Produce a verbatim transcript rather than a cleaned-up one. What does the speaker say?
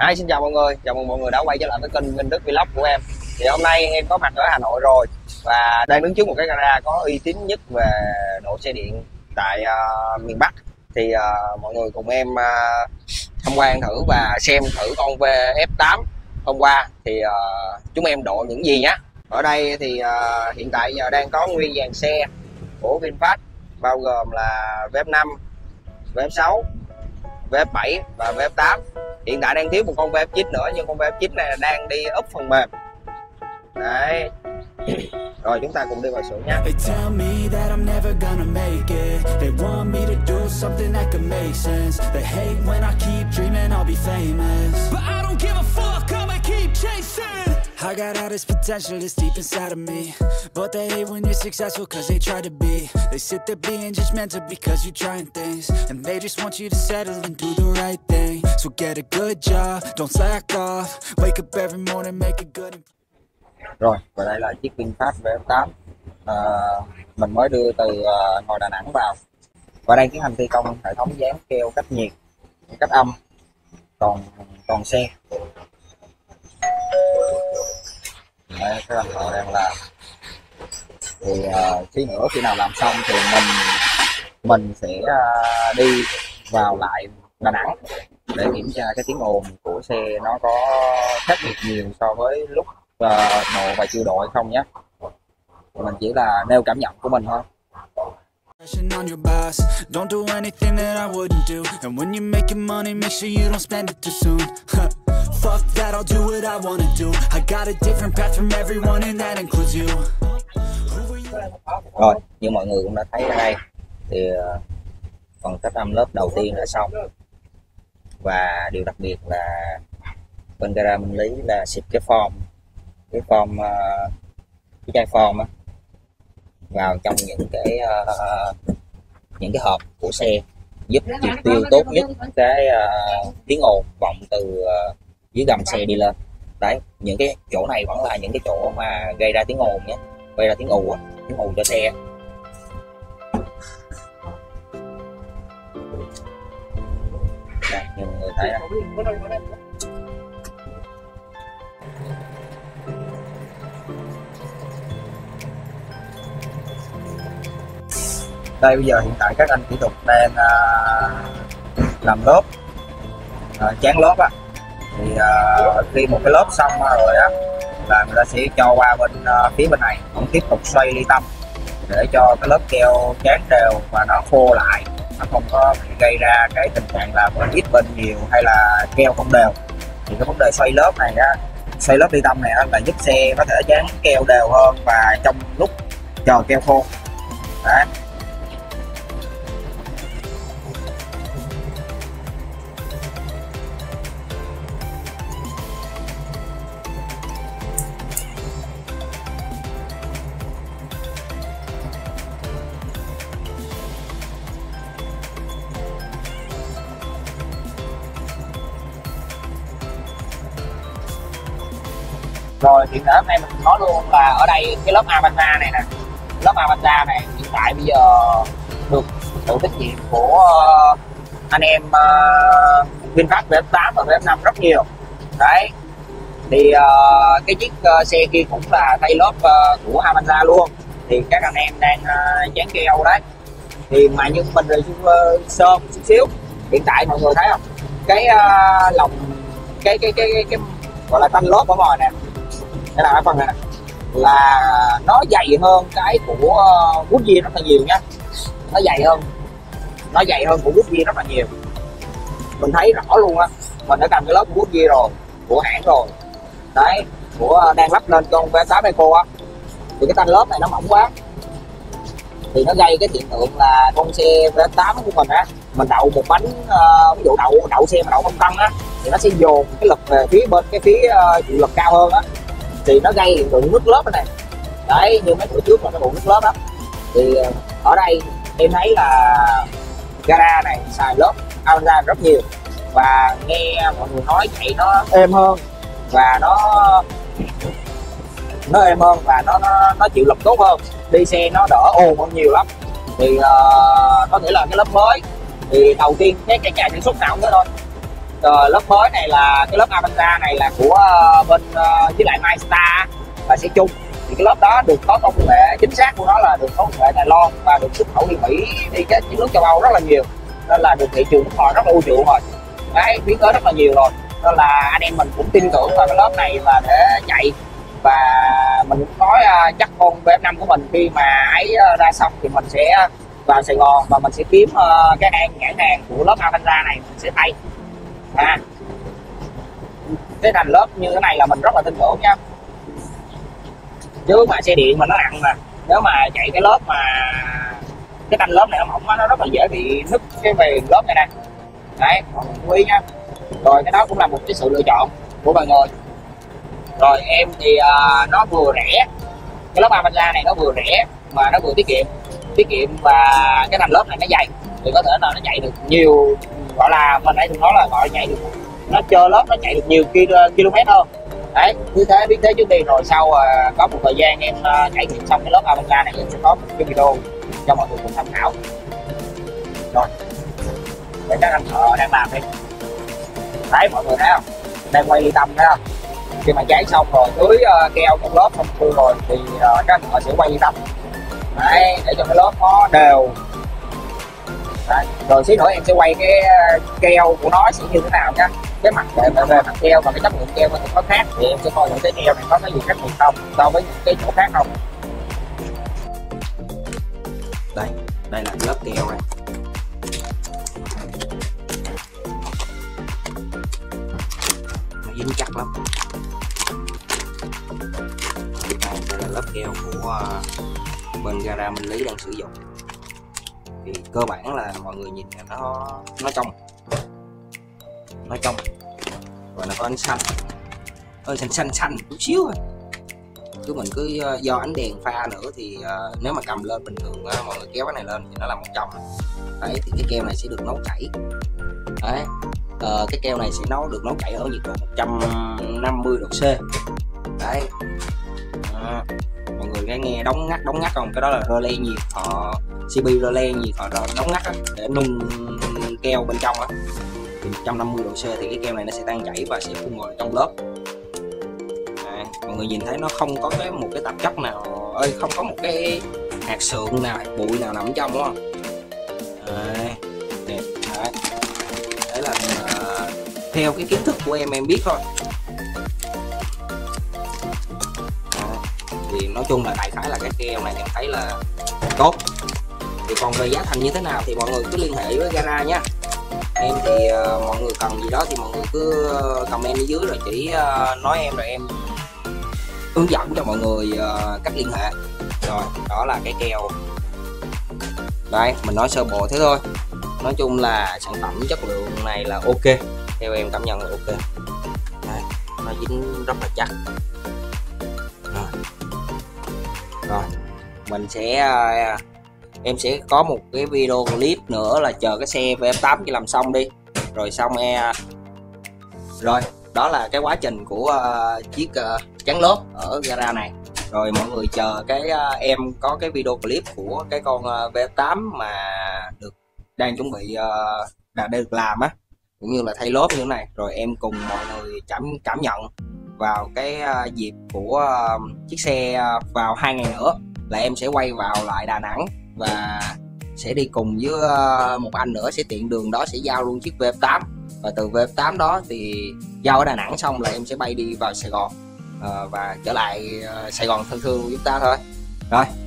Hi, xin chào mọi người, chào mừng mọi người đã quay trở lại với kênh Minh Đức Vlog của em. Thì hôm nay em có mặt ở Hà Nội rồi và đang đứng trước một cái gara có uy tín nhất về độ xe điện tại uh, miền Bắc. Thì uh, mọi người cùng em uh, tham quan thử và xem thử con vê ép tám hôm qua thì uh, chúng em độ những gì nhé. Ở đây thì uh, hiện tại giờ đang có nguyên dàn xe của VinFast bao gồm là vê ép năm, vê ép sáu, vê ép bảy và vê ép tám. Hiện tại đang thiếu một con vê ép chín nữa, nhưng con vê ép chín này đang đi úp phần mềm. Đấy. Rồi chúng ta cùng đi vào xưởng nhé. I got all this potential that's deep inside of me, but they hate when you're successful cause they try to be. They sit there being judgmental because you're trying things, and they just want you to settle and do the right thing. So get a good job, don't slack off, wake up every morning, make a good. Rồi, và đây là chiếc VinFast vê ép tám à, mình mới đưa từ uh, ngoài Đà Nẵng vào và đang tiến hành thi công hệ thống dán keo cách nhiệt, cách âm còn còn xe. Đây, cái anh thợ đang làm. Thì uh, tí nữa khi nào làm xong thì mình mình sẽ uh, đi vào lại Đà Nẵng để kiểm tra cái tiếng ồn của xe nó có khác biệt nhiều so với lúc uh, độ và chưa độ hay không nhé. Mình chỉ là nêu cảm nhận của mình thôi. On your boss, don't do anything that I wouldn't do. And when you're making money, make sure you don't spend it too soon. Fuck that, I'll do what I wanna do. I got a different path from everyone and that includes you. Rồi, như mọi người cũng đã thấy ở đây thì phần cách âm lớp đầu tiên đã xong. Và điều đặc biệt là bên gara Minh Lý là xịt cái form, cái form, cái chai form á vào trong những cái uh, những cái hộp của xe, giúp triệt tiêu tốt nhất cái uh, tiếng ồn vọng từ uh, dưới gầm xe đi lên. Đấy, những cái chỗ này vẫn là những cái chỗ mà gây ra tiếng ồn nhé, gây ra tiếng ồn, tiếng ồn cho xe. Đây, như mọi người thấy đó. Đây bây giờ hiện tại các anh kỹ thuật đang uh, làm lớp, uh, chán lớp á. Thì uh, khi một cái lớp xong rồi á là người ta sẽ cho qua bên uh, phía bên này, cũng tiếp tục xoay ly tâm để cho cái lớp keo chán đều và nó khô lại, nó không có gây ra cái tình trạng là bên ít bên nhiều hay là keo không đều. Thì cái vấn đề xoay lớp này á, xoay lớp ly tâm này á, là giúp xe có thể chán keo đều hơn và trong lúc chờ keo khô. Đấy. Rồi hiện tại hôm nay mình nói luôn là ở đây cái lớp Avanza này nè, lớp Avanza này hiện tại bây giờ được sự tín nhiệm của uh, anh em uh, VinFast vê ép tám và vê ép năm rất nhiều. Đấy, thì uh, cái chiếc uh, xe kia cũng là thay lớp uh, của Avanza luôn. Thì các anh em đang uh, dán keo đấy. Thì mà nhưng mình rồi uh, sơn chút xíu. Hiện tại mọi người thấy không? Cái uh, lòng cái cái cái cái, cái gọi là thanh lớp ở ngoài nè. Cái nào cái phần này nè, là nó dày hơn cái của uh, Goodyear rất là nhiều nha. Nó dày hơn nó dày hơn của Goodyear rất là nhiều. Mình thấy rõ luôn á, mình đã cầm cái lớp Goodyear rồi, của hãng rồi. Đấy, của uh, đang lắp lên con vê ép tám Eco á, thì cái thanh lớp này nó mỏng quá, thì nó gây cái hiện tượng là con xe vê ép tám của mình á, mình đậu một bánh uh, ví dụ đậu đậu xe mà đậu không tăng á, thì nó sẽ dồn cái lực về phía bên cái phía uh, chịu lực cao hơn á, thì nó gây hiện tượng nứt lớp này. Đấy, như mấy bữa trước là nó buồn nứt lớp đó. Thì ở đây em thấy là gara này xài lớp Avanza rất nhiều, và nghe mọi người nói vậy nó êm hơn và nó nó êm hơn và nó nó, nó chịu lực tốt hơn, đi xe nó đỡ ồn hơn nhiều lắm. Thì uh, có thể là cái lớp mới thì đầu tiên cái, cái nhà sản xuất nào cũng thế thôi, Rồi lớp mới này là cái lớp Avanza này là của uh, bên uh, với lại MyStar và sẽ chung. Thì cái lớp đó được có công nghệ chính xác của nó là được có công nghệ Đài Loan và được xuất khẩu đi Mỹ, đi cái nước châu Âu rất là nhiều, nên là được thị trường nước ngoài rất là ưu chuộng rồi, đấy, biến tới rất là nhiều rồi, nên là anh em mình cũng tin tưởng vào cái lớp này và để chạy. Và mình cũng nói uh, chắc con B F năm của mình khi mà ấy uh, ra xong thì mình sẽ vào Sài Gòn và mình sẽ kiếm uh, cái hàng nhãn hàng của lớp Avanza này mình sẽ thay. À, cái thành lớp như thế này là mình rất là tin tưởng nha, chứ mà xe điện mà nó nặng mà nếu mà chạy cái lớp mà cái thanh lớp này nó mỏng nó rất là dễ bị nứt cái viền lớp này nè, đấy mọi người chú ý nha. Rồi cái đó cũng là một cái sự lựa chọn của mọi người. Rồi em thì uh, nó vừa rẻ, cái lớp Avanza này nó vừa rẻ mà nó vừa tiết kiệm tiết kiệm và cái thành lớp này nó dày thì có thể là nó chạy được nhiều, gọi là mình nãy thường nói là gọi chạy được, nó chơi lớp nó chạy được nhiều km hơn, đấy như thế biết thế trước đi. Rồi sau uh, có một thời gian em uh, trải nghiệm xong cái lớp Avanza này em sẽ có một cái video cho mọi người cùng tham khảo. Rồi để các anh thợ đang làm đi, đấy mọi người thấy không, đang quay ly tâm thấy không, khi mà cháy xong rồi tưới uh, keo trong lớp xong xuôi rồi thì uh, các anh thợ sẽ quay ly tâm, đấy để cho cái lớp nó đều. Đấy. Rồi xíu nữa em sẽ quay cái keo của nó sẽ như thế nào nha, cái mặt về, về mặt keo và cái chất lượng keo nó khác, thì em sẽ coi những cái keo này có cái gì khác biệt không so với những cái chỗ khác không. Đây, đây là lớp keo này. Nó dính chắc lắm. Đây, đây là lớp keo của bên gara Minh Lý đang sử dụng. Thì cơ bản là mọi người nhìn nó nó trong nó trong và nó có ánh xanh, ơi xanh xanh xanh chút xíu thôi, chứ mình cứ do ánh đèn pha nữa thì uh, nếu mà cầm lên bình thường uh, mọi người kéo cái này lên thì nó là một trong. Đấy thì cái keo này sẽ được nấu chảy, đấy uh, cái keo này sẽ nấu được nấu chảy ở nhiệt độ một trăm năm mươi độ C, đấy uh, mọi người nghe nghe đóng ngắt đóng ngắt không, cái đó là rơ le nhiệt, họ xê pê rơ le nhiệt họ đóng ngắt á, để nung keo bên trong á thì một trăm năm mươi độ C thì cái keo này nó sẽ tan chảy và sẽ phun vào trong lớp. Đấy, mọi người nhìn thấy nó không có cái một cái tạp chất nào ơi, không có một cái hạt sượng nào, hạt bụi nào nằm trong, đúng không? Đấy, đẹp. Đấy, đấy là uh, theo cái kiến thức của em em biết thôi. Đấy, thì nói chung là đại khái là cái keo này em thấy là tốt. Thì còn về giá thành như thế nào thì mọi người cứ liên hệ với gara nhé. Em thì uh, mọi người cần gì đó thì mọi người cứ comment ở dưới rồi chỉ uh, nói em, rồi em hướng dẫn cho mọi người uh, cách liên hệ. Rồi đó là cái keo. Đấy mình nói sơ bộ thế thôi. Nói chung là sản phẩm chất lượng này là ok, theo em cảm nhận là ok. Đấy, nó dính rất là chắc. Rồi, rồi mình sẽ uh, em sẽ có một cái video clip nữa là chờ cái xe V F tám chỉ làm xong đi rồi xong e rồi đó là cái quá trình của uh, chiếc uh, chắn lốp ở gara này. Rồi mọi người chờ cái uh, em có cái video clip của cái con uh, V F tám mà được đang chuẩn bị uh, đã được làm á, cũng như là thay lốp như thế này, rồi em cùng mọi người cảm cảm nhận vào cái uh, dịp của uh, chiếc xe uh, vào hai ngày nữa là em sẽ quay vào lại Đà Nẵng và sẽ đi cùng với một anh nữa, sẽ tiện đường đó sẽ giao luôn chiếc V F tám, và từ V F tám đó thì giao ở Đà Nẵng xong là em sẽ bay đi vào Sài Gòn à, và trở lại Sài Gòn thân thương của chúng ta thôi. Rồi